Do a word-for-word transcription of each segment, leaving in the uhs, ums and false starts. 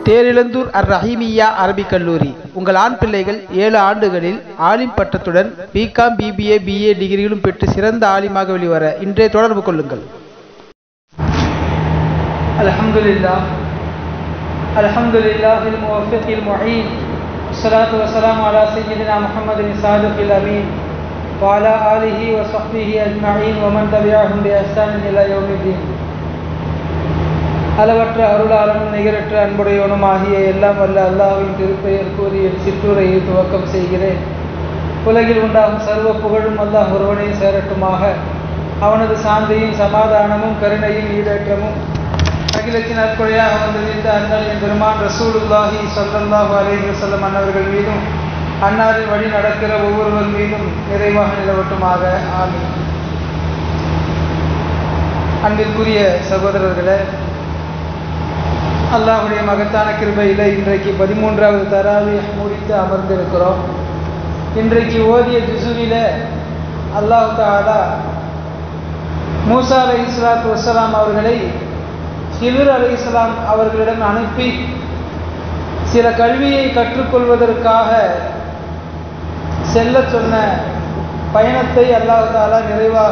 தேரிழந்தூர் அர் ரஹீமியா அரபிக் கல்லூரி. உங்கள் ஆண் பிள்ளைகள் ஏழு ஆண்டுகளில் ஆலிம் பட்டத்துடன் பிகாம் பிபிஏ பிஏ டிகிரிகளும் பெற்று சிறந்த ஆலிமாக வெளிவர இன்றைய தொடர்பு கொள்ளுங்கள். அல்ஹம்துலில்லாஹ் அல்ஹம்துலில்லாஹில் முவஃபிகில் முஈன் வஸ்ஸலாத்து வஸ்ஸலாமு அலா சய்யிதினா முஹம்மதின் ஸாதிகில் அமீன் வ அலா ஆலிஹி வ ஸஹ்பிஹி அஜ்மஈன் வ மன் தபிஅஹும் பி இஹ்சானின் இலா யௌமிddin. அளவற்ற அருளாளனும் நிகரற்ற அன்புடையவனும் ஆகிய எல்லாம் வல்ல அல்லாஹ்வின் திருப்பெயர் கூறி என் சிற்றுரையை துவக்கம் செய்கிறேன். உலகில் உண்டாகும் சர்வ புகழும் அல்லாஹ் ஒருவனே சேரட்டுமாக. அவனது சாந்தியும் சமாதானமும் கருணையும் ஈடேற்றமும் அகிலத்தின் அற்கொடையாக வந்திருந்த அண்ணலின் பெருமான் ரசூலுல்லாஹி ஸல்லல்லாஹு அலைஹி வஸல்லம் அன்னவர்கள் மீதும் அன்னாரின் வழி நடக்கிற ஒவ்வொருவர் மீதும் நிறைவாக நிலவட்டுமாக. ஆமீன். அன்பிற்குரிய சகோதரர்களே, அல்லாஹுடைய மகத்தான கிருபையில் இன்றைக்கு பதிமூன்றாவது தராவீஹ் முடித்து அமர்ந்திருக்கிறோம். இன்றைக்கு ஓதிய ஜுஸுவில அல்லாஹ் தஆலா மூசா அலைஹிஸ்ஸலாத்து வஸ்ஸலாம் அவர்களை ஹிதுர் அலைஹிஸ்ஸலாம் அவர்களிடம் அனுப்பி சில கல்வியை கற்றுக்கொள்வதற்காக செல்ல சொன்ன பயணத்தை அல்லாஹ் தஆலா நிறைவாக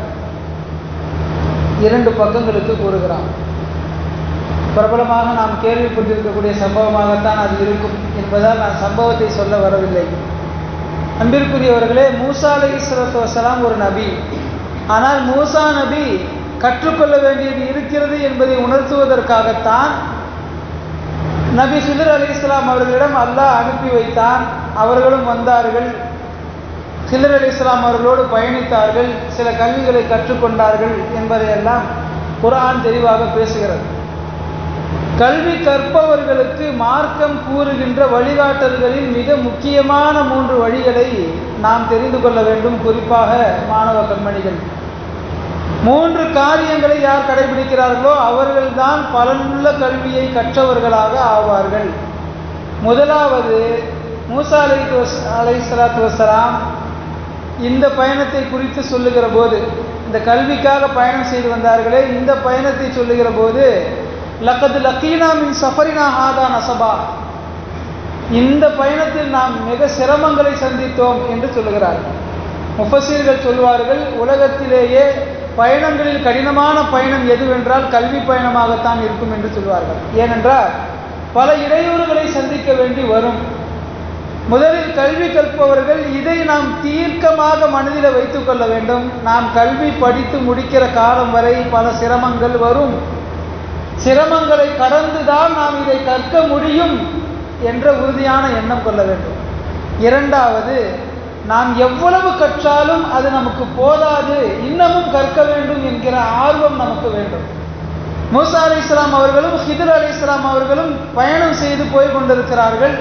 இரண்டு பக்கங்களுக்கு கூறுகிறான். பிரபலமாக நாம் கேள்விப்பட்டிருக்கக்கூடிய சம்பவமாகத்தான் அது இருக்கும் என்பதால் நான் சம்பவத்தை சொல்ல வரவில்லை. அன்பிற்குரியவர்களே, மூசா அலைஹிஸ்ஸலாத்து வஸ்ஸலாம் ஒரு நபி. ஆனால் மூசா நபி கற்றுக்கொள்ள வேண்டியது இருக்கிறது என்பதை உணர்த்துவதற்காகத்தான் நபி ஹிதுர் அலைஹிஸ்ஸலாம் அவர்களிடம் அல்லாஹ் அனுப்பி வைத்தான். அவர்களும் வந்தார்கள். ஹிதுர் அலைஹிஸ்ஸலாம் அவர்களோடு பயணித்தார்கள், சில கல்விகளை கற்றுக்கொண்டார்கள் என்பதையெல்லாம் குர்ஆன் தெளிவாக பேசுகிறது. கல்வி கற்பவர்களுக்கு மார்க்கம் கூறுகின்ற வழிகாட்டல்களில் மிக முக்கியமான மூன்று வழிகளை நாம் தெரிந்து கொள்ள வேண்டும். குறிப்பாக மாணவ கண்மணிகள், மூன்று காரியங்களை யார் கடைபிடிக்கிறார்களோ அவர்கள்தான் பலனுள்ள கல்வியை கற்றவர்களாக ஆவார்கள். முதலாவது, மூசா அலைஹிஸ்ஸலாத்து வஸ்ஸலாம் இந்த பயணத்தை குறித்து சொல்லுகிற போது, இந்த கல்விக்காக பயணம் செய்து வந்தார்களே, இந்த பயணத்தை சொல்லுகிற போது லக்கத் லக்கீனா மின் சஃபரினா ஹாதா நஸபா, இந்த பயணத்தில் நாம் மிக சிரமங்களை சந்தித்தோம் என்று சொல்லுகிறார்கள். முஃபஸீர்கள் சொல்வார்கள், உலகத்திலேயே பயணங்களில் கடினமான பயணம் எதுவென்றால் கல்வி பயணமாகத்தான் இருக்கும் என்று சொல்வார்கள். ஏனென்றால் பல இடையூறுகளை சந்திக்க வேண்டி வரும். முதலில் கல்வி கற்பவர்கள் இதை நாம் தீர்க்கமாக மனதில் வைத்துக் கொள்ள வேண்டும். நாம் கல்வி படித்து முடிக்கிற காலம் வரை பல சிரமங்கள் வரும். சிரமங்களை கடந்துதான் நாம் இதை கற்க முடியும் என்ற உறுதியான எண்ணம் கொள்ள வேண்டும். இரண்டாவது, நாம் எவ்வளவு கற்றாலும் அது நமக்கு போதாது, இன்னமும் கற்க வேண்டும் என்கிற ஆர்வம் நமக்கு வேண்டும். மூசா அலைஹிஸ்ஸலாம் அவர்களும் ஹிதுர் அலைஹிஸ்ஸலாம் அவர்களும் பயணம் செய்து போய் கொண்டிருக்கிறார்கள்.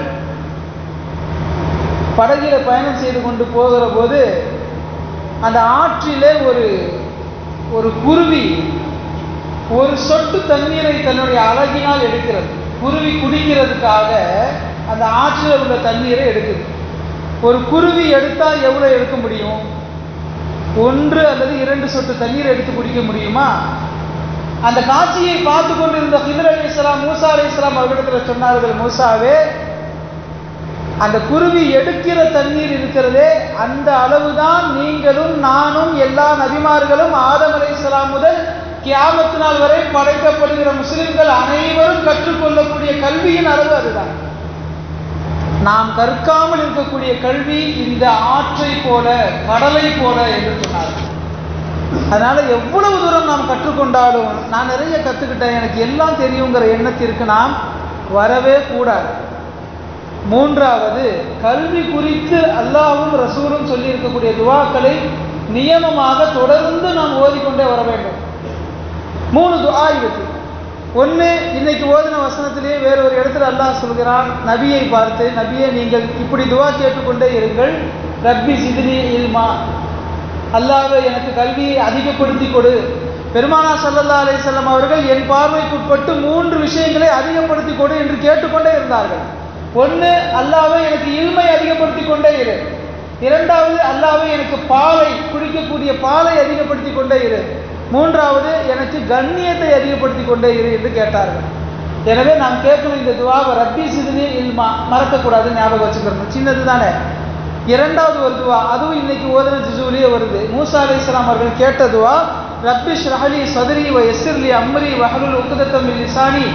படகில பயணம் செய்து கொண்டு போகிற போது அந்த ஆற்றிலே ஒரு ஒரு குருவி ஒரு சொட்டு தண்ணீரை தன்னுடைய அழகினால் எடுக்கிறது. குருவி குடிக்கிறதுக்காக அந்த ஆற்றில் உள்ள தண்ணீரை எடுக்குது. ஒரு குருவி எடுத்தால் எவ்வளோ எடுக்க முடியும்? ஒன்று அல்லது இரண்டு சொட்டு தண்ணீர் எடுத்து குடிக்க முடியுமா? அந்த காட்சியை பார்த்து கொண்டிருந்த ஹிதுர் அலைஹிஸ்ஸலாம் மூசா அலைஹிஸ்ஸலாம் அவர்களிடத்தில் சொன்னார்கள், மூசாவே, அந்த குருவி எடுக்கிற தண்ணீர் இருக்கிறதே, அந்த அளவுதான் நீங்களும் நானும் எல்லா நபிமார்களும் ஆதம் அலைஹிஸ்ஸலாம் முதல் கியாமத் நாள் வரை படைக்கப்படுகிற முஸ்லிம்கள் அனைவரும் கற்றுக்கொள்ளக்கூடிய கல்வியின் அளவு அதுதான். நாம் கற்காமல் இருக்கக்கூடிய கல்வி இந்த ஆற்றை போல, கடலை போல என்று சொன்னார்கள். அதனால எவ்வளவு தூரம் நாம் கற்றுக்கொண்டாலும், நான் நிறைய கற்றுக்கிட்டேன், எனக்கு எல்லாம் தெரியுங்கிற எண்ணத்திற்கு நாம் வரவே கூடாது. மூன்றாவது, கல்வி குறித்து அல்லாஹ்வும் ரசூலும் சொல்லி இருக்கக்கூடிய துஆக்களை நியமமாக தொடர்ந்து நாம் ஓதிக்கொண்டே வர வேண்டும். மூணு துஆ இருக்கு. ஒன்று, இன்னைக்கு ஓதின வசனத்திலேயே வேற ஒரு இடத்துல அல்லாஹ் சொல்கிறான், நபியை பார்த்து, நபியை நீங்கள் இப்படி துஆ கேட்டுக்கொண்டே இருங்கள். ரப்பி ஜித்னி இல்மா, அல்லாஹ்வே எனக்கு கல்வியை அதிகப்படுத்தி கொடு. பெருமானார் ஸல்லல்லாஹு அலைஹி வஸல்லம் அவர்கள் என் பார்வைக்குட்பட்டு மூன்று விஷயங்களை அதிகப்படுத்தி கொடு என்று கேட்டுக்கொண்டே இருந்தார்கள். ஒன்று, அல்லாஹ்வே எனக்கு இல்மை அதிகப்படுத்தி கொண்டே இரு. இரண்டாவது, அல்லாஹ்வே எனக்கு பாலை, குடிக்கக்கூடிய பாலை அதிகப்படுத்தி கொண்டே இரு. மூன்றாவது, எனக்கு கண்ணியத்தை அதிகப்படுத்தி கொண்டே இரு என்று கேட்டார்கள். எனவே நாம் கேட்கணும் இந்த துவாவை, ரப்பி சிதுனி இல்மா, மறக்கக்கூடாது, ஞாபகம் வச்சுக்கணும். சின்னது தானே. இரண்டாவது ஒரு துவா, அதுவும் இன்னைக்கு ஓதுன ஜுசுவிலேயே வருது. மூசா அலைஹிஸ்ஸலாம் அவர்கள் கேட்ட துவா, ரப்பி ஷ்ரஹ்லி சத்ரி வ யஸ்ஸிர்லி அம்ரி வஹ்லுல் உக்தத்தம் மின் லிசானி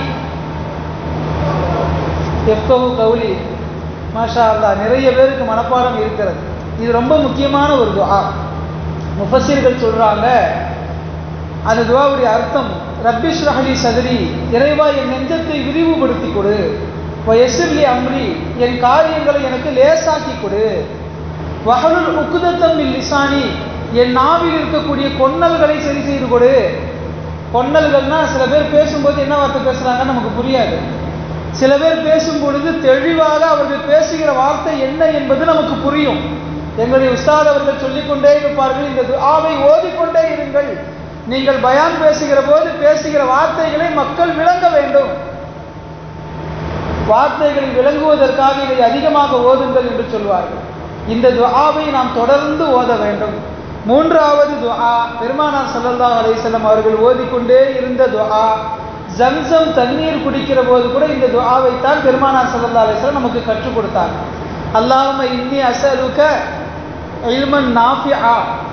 யஃப்கஹு கௌலி. மாஷா அல்லாஹ், நிறைய பேருக்கு மனப்பாடம் இருக்கிறது. இது ரொம்ப முக்கியமான ஒரு துவா. முஃபஸ்ஸிர்கள் சொல்றாங்க, அந்த துவாவுடைய அர்த்தம், ரப்பி ஷ்ரஹ்லி சத்ரி, இறைவா என் நெஞ்சத்தை விரிவுபடுத்தி கொடு, வ யஸ்ஸிர்லி அம்ரி, என் காரியங்களை எனக்கு லேசாக்கி கொடு, வஹ்லுல் உக்தத்தம் மின் லிசானி, என் நாவில் இருக்கக்கூடிய கொன்னல்களை சரி செய்து கொடு. கொன்னல்கள்னா சில பேர் பேசும்போது என்ன வார்த்தை பேசுறாங்கன்னு நமக்கு புரியாது. சில பேர் பேசும் பொழுது தெளிவாக அவர்கள் பேசுகிற வார்த்தை என்ன என்பது நமக்கு புரியும். எங்களுடைய உஸ்தாத் அவர்கள் சொல்லிக்கொண்டே இருப்பார்கள், இந்த துஆவை ஓதிக்கொண்டே இருங்கள், நீங்கள் பயான் பேசுகிற போது பேசுகிற வார்த்தைகளை மக்கள் விளங்க வேண்டும், வார்த்தைகளை விளங்குவதற்காக இதை அதிகமாக ஓதுங்கள் என்று சொல்வார்கள். இந்த துஆவை நாம் தொடர்ந்து ஓத வேண்டும். மூன்றாவது துஆ, பெருமானார் ஸல்லல்லாஹு அலைஹி வஸல்லம் அவர்கள் ஓதிக்கொண்டே இருந்த துஆ, ஜம்சம் தண்ணீர் குடிக்கிற போது கூட இந்த துஆவை தான் பெருமானார் ஸல்லல்லாஹு அலைஹி வஸல்லம் நமக்கு கற்றுக் கொடுத்தாங்க. அல்லாஹும்ம இன்னி அஸ்அலுக இல்மன் நாஃபிஆ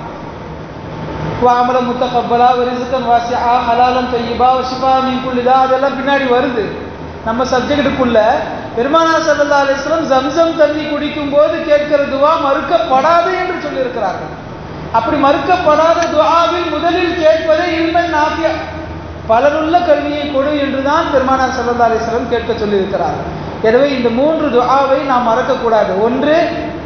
வ அமலன் முத்தகப்பலா வ ரிஸ்கன் வாசிஆ ஹலாலன் தய்யிபா வ ஷிஃபா மின் குல்லி தா. அதெல்லாம் பின்னாடி வருது நம்ம சப்ஜெக்டுக்குள்ள. பெருமானார் ஸல்லல்லாஹு அலைஹி வஸல்லம் ஜம்சம் தண்ணி குடிக்கும் போது கேட்கிற துஆ மறுக்கப்படாது என்று சொல்லியிருக்கிறார்கள். அப்படி மறுக்கப்படாத துஆவில் முதலில் கேட்பதே இல்மன் நாஃபிஆ, பலனுள்ள கல்வியை கொடு என்றுதான் பெருமானார் ஸல்லல்லாஹு அலைஹி வஸல்லம் கேட்க சொல்லியிருக்கிறார்கள். எனவே இந்த மூன்று துஆவை நாம் மறக்கக்கூடாது. ஒன்று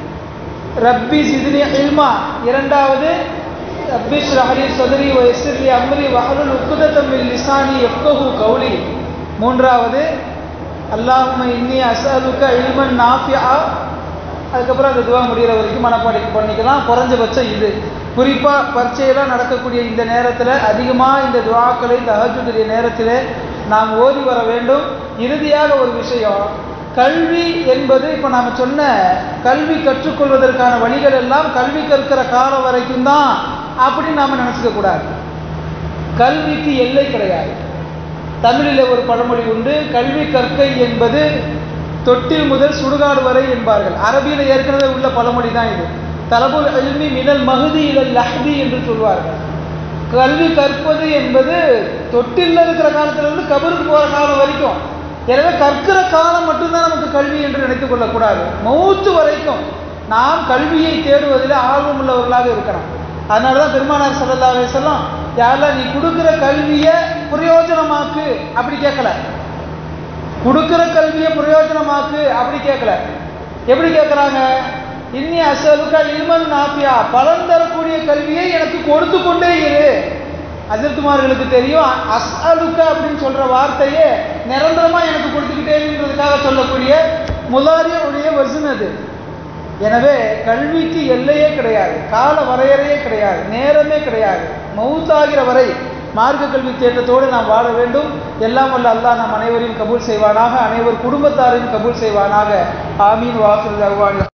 ரப்பி ஸித்னி இல்மா, இரண்டாவது ரப்பி ஷ்ரஹ்லி சத்ரி வ யஸ்ஸிர்லி அம்ரி வஹ்லுல் உக்தத்தம் மின் லிசானி யஃப்கஹு கௌலி, மூன்றாவது அல்லாஹும்ம இன்னி அஸ்அலுக இல்மன் நாஃபிஆ. அதுக்கப்புறம் அந்த துவா முடிகிற வரைக்கும் மனப்பாடி பண்ணிக்கலாம். குறைஞ்சபட்சம் இது. குறிப்பாக பரீட்சையெல்லாம் நடக்கக்கூடிய இந்த நேரத்தில் அதிகமாக இந்த துவாக்களை தஹஜ்ஜுடைய நேரத்தில் நாம் ஓதி வர வேண்டும். இறுதியாக ஒரு விஷயம், கல்வி என்பது இப்போ நாம் சொன்ன கல்வி கற்றுக்கொள்வதற்கான வழிகள் எல்லாம் கல்வி கற்கிற காலம் வரைக்கும் தான் அப்படின்னு நாம் நினச்சிக்க கூடாது. கல்விக்கு எல்லை கிடையாது. தமிழில் ஒரு பழமொழி உண்டு, கல்வி கற்கை என்பது தொட்டில் முதல் சுடுகாடு வரை என்பார்கள். அரபியில் ஏற்கனவே உள்ள பழமொழி தான் இது. தலபுல் இல்மி மினல் மஹதி இலல் லஹ்தி என்று சொல்வார்கள். கல்வி கற்பது என்பது தொட்டில் இருக்கிற காலத்திலிருந்து கபருக்கு போகிற காலம் வரைக்கும். எனவே கற்கிற காலம் மட்டும்தான் நமக்கு கல்வி என்று நினைத்துக் கொள்ளக்கூடாது. மௌத்து வரைக்கும் நாம் கல்வியை தேடுவதில் ஆர்வம் உள்ளவர்களாக இருக்கணும். அதனால தான் பெருமானார் ஸல்லல்லாஹு அலைஹி வஸல்லம், யா அல்லாஹ் நீ கொடுக்குற கல்வியை பிரயோஜனமாக்கு அப்படி கேட்கல, கொடுக்குற கல்வியை பிரயோஜனமாக்கு அப்படி கேட்கல. எப்படி கேட்குறாங்க? இன்னி அஸ்அலுக இல்மன் நாஃபிஆ, பலன் தரக்கூடிய கல்வியை எனக்கு கொடுத்து கொண்டே இரு. ஹஜ்ரத்துமார்களுக்கு தெரியும், அஸ்அலுக அப்படின்னு சொல்ற வார்த்தையே நிரந்தரமா எனக்கு கொடுத்துக்கிட்டே இருன்றதுக்காக சொல்லக்கூடிய முலாரியுடைய வசன் அது. எனவே கல்விக்கு எல்லையே கிடையாது, கால வரையறையே கிடையாது, நேரமே கிடையாது. மௌத்தாகிற வரை மார்க்க கல்வி தேட்டத்தோடு நாம் வாழ வேண்டும். எல்லாம் வல்ல அல்லாஹ் நம் அனைவரையும் கபூல் செய்வானாக, அனைவர் குடும்பத்தாரையும் கபூல் செய்வானாக. ஆமீன். வாஹிரு தஅவானா.